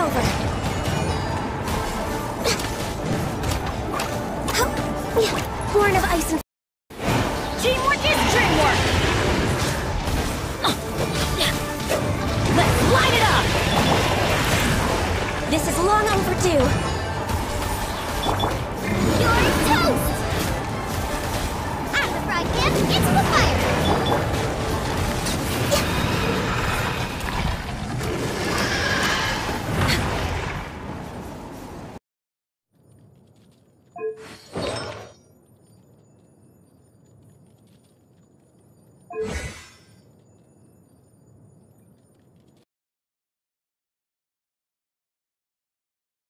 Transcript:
over. Born of ice and... Teamwork is dreamwork! Let's light it up! This is long overdue.